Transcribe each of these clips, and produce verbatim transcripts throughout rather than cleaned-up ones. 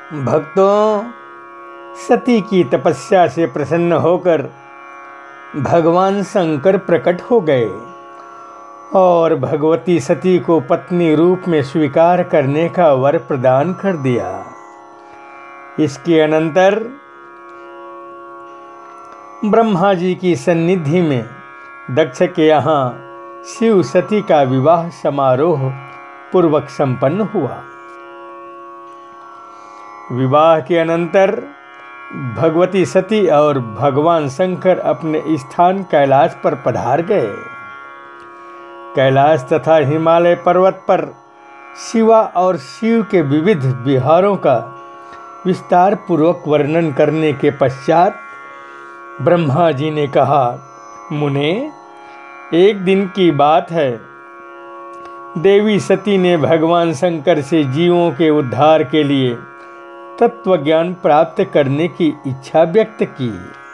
भक्तों, सती की तपस्या से प्रसन्न होकर भगवान शंकर प्रकट हो गए और भगवती सती को पत्नी रूप में स्वीकार करने का वर प्रदान कर दिया। इसके अनंतर ब्रह्मा जी की सन्निधि में दक्ष के यहाँ शिव सती का विवाह समारोह पूर्वक संपन्न हुआ। विवाह के अनंतर भगवती सती और भगवान शंकर अपने स्थान कैलाश पर पधार गए। कैलाश तथा हिमालय पर्वत पर शिवा और शिव के विविध विहारों का विस्तार पूर्वक वर्णन करने के पश्चात ब्रह्मा जी ने कहा, मुने, एक दिन की बात है, देवी सती ने भगवान शंकर से जीवों के उद्धार के लिए तत्व ज्ञान प्राप्त करने की इच्छा व्यक्त की।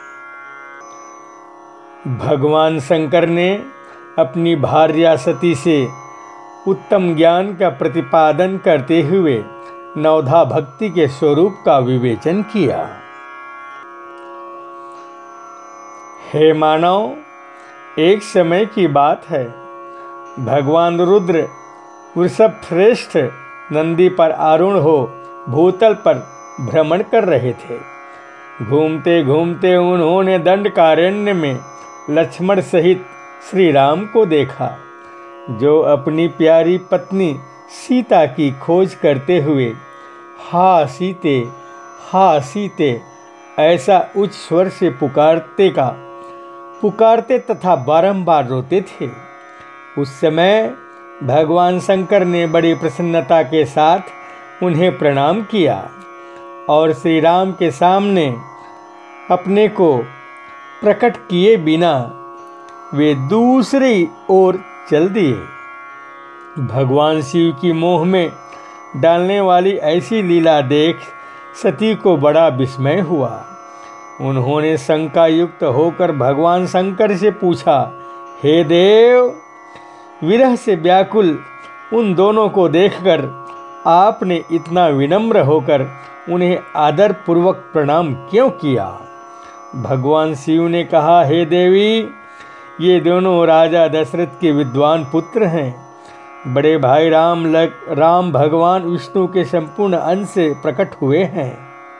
भगवान शंकर ने अपनी भार्या सती से उत्तम ज्ञान का प्रतिपादन करते हुए नवधा भक्ति के स्वरूप का विवेचन किया। हे मानव, एक समय की बात है, भगवान रुद्र वृषभ श्रेष्ठ नंदी पर आरूढ़ हो भूतल पर भ्रमण कर रहे थे। घूमते घूमते उन्होंने दंडकारण्य में लक्ष्मण सहित श्री राम को देखा, जो अपनी प्यारी पत्नी सीता की खोज करते हुए हा सीते हा सीते ऐसा उच्च स्वर से पुकारते का पुकारते तथा बारंबार रोते थे। उस समय भगवान शंकर ने बड़ी प्रसन्नता के साथ उन्हें प्रणाम किया और श्री राम के सामने अपने को प्रकट किए बिना वे दूसरी ओर चल दिए। भगवान शिव की मोह में डालने वाली ऐसी लीला देख सती को बड़ा विस्मय हुआ। उन्होंने शंका युक्त होकर भगवान शंकर से पूछा, हे देव, विरह से व्याकुल उन दोनों को देखकर आपने इतना विनम्र होकर उन्हें आदर पूर्वक प्रणाम क्यों किया? भगवान शिव ने कहा, हे देवी, ये दोनों राजा दशरथ के विद्वान पुत्र हैं। बड़े भाई राम लग राम भगवान विष्णु के संपूर्ण अंश से प्रकट हुए हैं।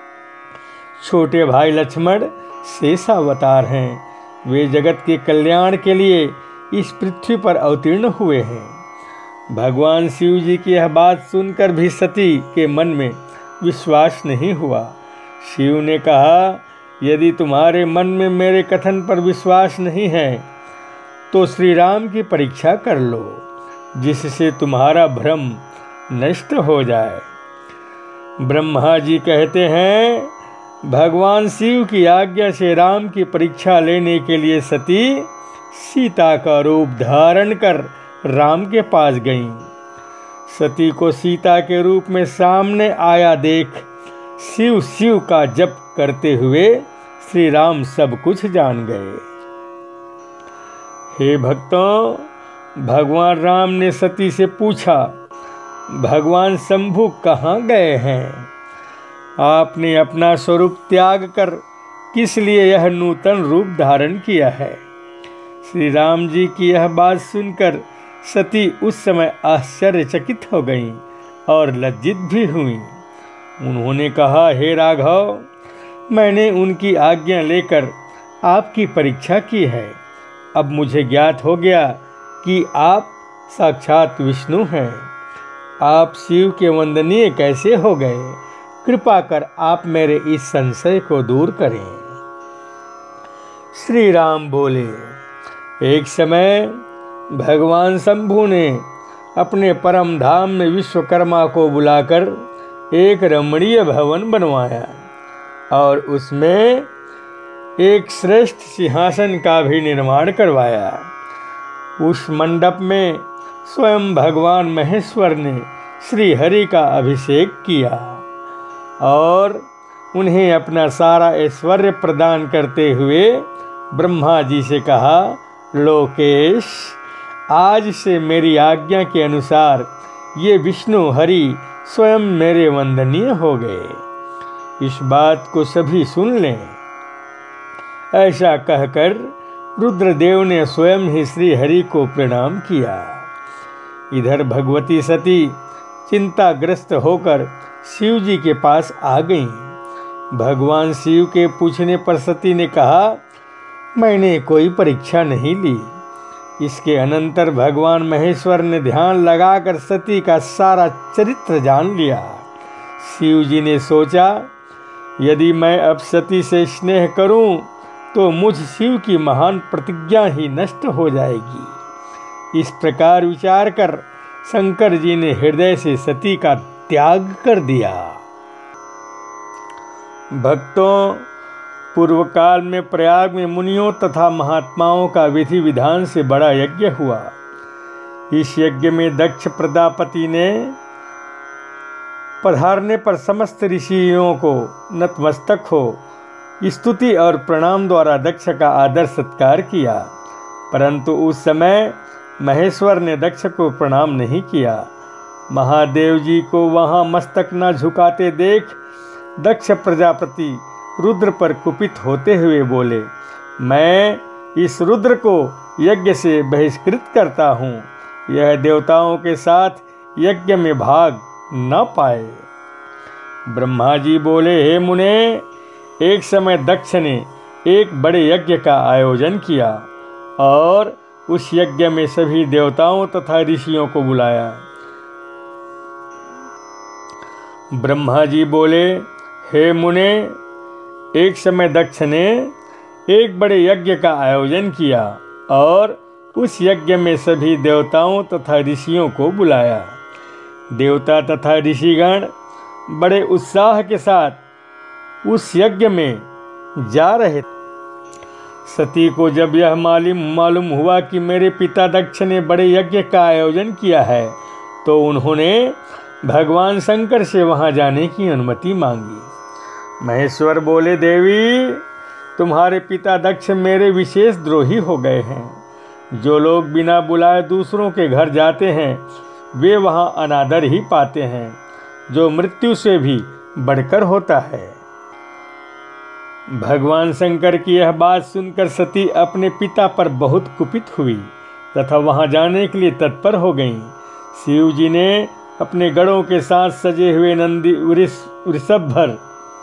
छोटे भाई लक्ष्मण शेषावतार हैं। वे जगत के कल्याण के लिए इस पृथ्वी पर अवतीर्ण हुए हैं। भगवान शिव जी की यह बात सुनकर भी सती के मन में विश्वास नहीं हुआ। शिव ने कहा, यदि तुम्हारे मन में मेरे कथन पर विश्वास नहीं है तो श्री राम की परीक्षा कर लो, जिससे तुम्हारा भ्रम नष्ट हो जाए। ब्रह्मा जी कहते हैं, भगवान शिव की आज्ञा से राम की परीक्षा लेने के लिए सती सीता का रूप धारण कर राम के पास गईं। सती को सीता के रूप में सामने आया देख शिव शिव का जप करते हुए श्री राम सब कुछ जान गए। हे भक्तों, भगवान राम ने सती से पूछा, भगवान शंभु कहाँ गए हैं? आपने अपना स्वरूप त्याग कर किस लिए यह नूतन रूप धारण किया है? श्री राम जी की यह बात सुनकर सती उस समय आश्चर्यचकित हो गईं और लज्जित भी हुईं। उन्होंने कहा, हे राघव, मैंने उनकी आज्ञा लेकर आपकी परीक्षा की है। अब मुझे ज्ञात हो गया कि आप साक्षात विष्णु हैं। आप शिव के वंदनीय कैसे हो गए? कृपा कर आप मेरे इस संशय को दूर करें। श्री राम बोले, एक समय भगवान शंभु ने अपने परम धाम में विश्वकर्मा को बुलाकर एक रमणीय भवन बनवाया और उसमें एक श्रेष्ठ सिंहासन का भी निर्माण करवाया। उस मंडप में स्वयं भगवान महेश्वर ने श्री हरि का अभिषेक किया और उन्हें अपना सारा ऐश्वर्य प्रदान करते हुए ब्रह्मा जी से कहा, लोकेश, आज से मेरी आज्ञा के अनुसार ये विष्णु हरि स्वयं मेरे वंदनीय हो गए। इस बात को सभी सुन लें। ऐसा कहकर रुद्रदेव ने स्वयं ही श्री हरि को प्रणाम किया। इधर भगवती सती चिंताग्रस्त होकर शिव जी के पास आ गईं। भगवान शिव के पूछने पर सती ने कहा, मैंने कोई परीक्षा नहीं ली। इसके अनंतर भगवान महेश्वर ने ध्यान लगाकर सती का सारा चरित्र जान लिया। शिव जी ने सोचा, यदि मैं अब सती से स्नेह करूं तो मुझ शिव की महान प्रतिज्ञा ही नष्ट हो जाएगी। इस प्रकार विचार कर शंकर जी ने हृदय से सती का त्याग कर दिया। भक्तों, पूर्व काल में प्रयाग में मुनियों तथा महात्माओं का विधि विधान से बड़ा यज्ञ हुआ। इस यज्ञ में दक्ष प्रजापति ने पधारने पर समस्त ऋषियों को नतमस्तक हो स्तुति और प्रणाम द्वारा दक्ष का आदर सत्कार किया। परंतु उस समय महेश्वर ने दक्ष को प्रणाम नहीं किया। महादेव जी को वहां मस्तक न झुकाते देख दक्ष प्रजापति रुद्र पर कुपित होते हुए बोले, मैं इस रुद्र को यज्ञ से बहिष्कृत करता हूँ। यह देवताओं के साथ यज्ञ में भाग न पाए। ब्रह्मा जी बोले, हे मुने, एक समय दक्ष ने एक बड़े यज्ञ का आयोजन किया और उस यज्ञ में सभी देवताओं तथा ऋषियों को बुलाया। ब्रह्मा जी बोले, हे मुने, एक समय दक्ष ने एक बड़े यज्ञ का आयोजन किया और उस यज्ञ में सभी देवताओं तथा ऋषियों को बुलाया। देवता तथा ऋषिगण बड़े उत्साह के साथ उस यज्ञ में जा रहे थे। सती को जब यह मालूम मालूम हुआ कि मेरे पिता दक्ष ने बड़े यज्ञ का आयोजन किया है, तो उन्होंने भगवान शंकर से वहां जाने की अनुमति मांगी। महेश्वर बोले, देवी, तुम्हारे पिता दक्ष मेरे विशेष द्रोही हो गए हैं। जो लोग बिना बुलाए दूसरों के घर जाते हैं वे वहां अनादर ही पाते हैं, जो मृत्यु से भी बढ़कर होता है। भगवान शंकर की यह बात सुनकर सती अपने पिता पर बहुत कुपित हुई तथा वहां जाने के लिए तत्पर हो गईं। शिव जी ने अपने गढ़ों के साथ सजे हुए नंदी वृषभर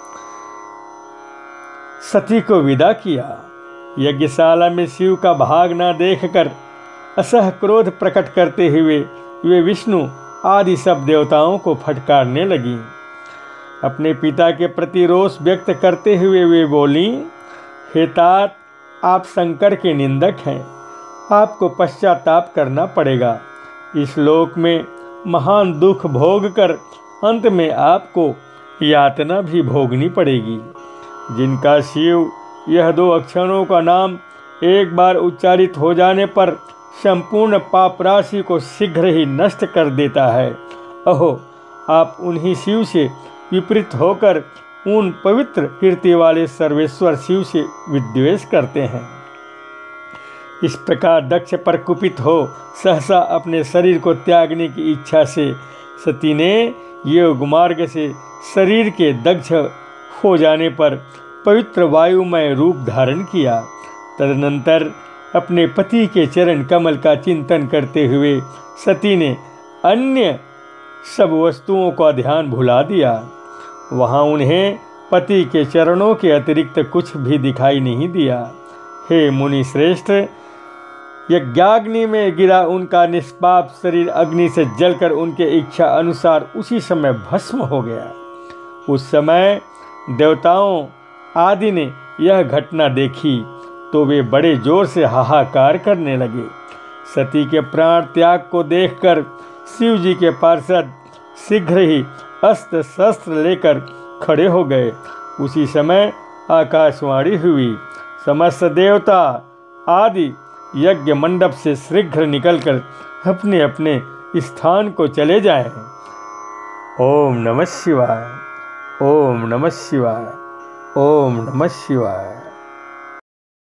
सती को विदा किया। यज्ञशाला में शिव का भाग न देखकर असह क्रोध प्रकट करते हुए वे विष्णु आदि सब देवताओं को फटकारने लगी। अपने पिता के प्रति रोष व्यक्त करते हुए वे बोली, हे तात, आप शंकर के निंदक हैं। आपको पश्चाताप करना पड़ेगा। इस लोक में महान दुख भोग कर अंत में आपको यातना भी भोगनी पड़ेगी। जिनका शिव यह दो अक्षरों का नाम एक बार उच्चारित हो जाने पर संपूर्ण पाप राशि को शीघ्र ही नष्ट कर देता है, अहो, आप उन्हीं शिव से विपरीत होकर उन पवित्र कीर्ति वाले सर्वेश्वर शिव से विद्वेष करते हैं। इस प्रकार दक्ष पर कुपित हो सहसा अपने शरीर को त्यागने की इच्छा से सती ने योग मार्ग से शरीर के दग्ध हो जाने पर पवित्र वायुमय रूप धारण किया। तदनंतर अपने पति के चरण कमल का चिंतन करते हुए सती ने अन्य सब वस्तुओं का ध्यान भुला दिया। वहां उन्हें पति के चरणों के अतिरिक्त कुछ भी दिखाई नहीं दिया। हे मुनि श्रेष्ठ, यज्ञाग्नि में गिरा उनका निष्पाप शरीर अग्नि से जलकर उनके इच्छा अनुसार उसी समय भस्म हो गया। उस समय देवताओं आदि ने यह घटना देखी तो वे बड़े जोर से हाहाकार करने लगे। सती के प्राण त्याग को देखकर शिव जी के पार्षद शीघ्र ही अस्त्र शस्त्र लेकर खड़े हो गए। उसी समय आकाशवाणी हुई, समस्त देवता आदि यज्ञ मंडप से शीघ्र निकलकर अपने अपने स्थान को चले जाएं। ओम नमः शिवाय, ओम नमः शिवाय, ओम नमः शिवाय।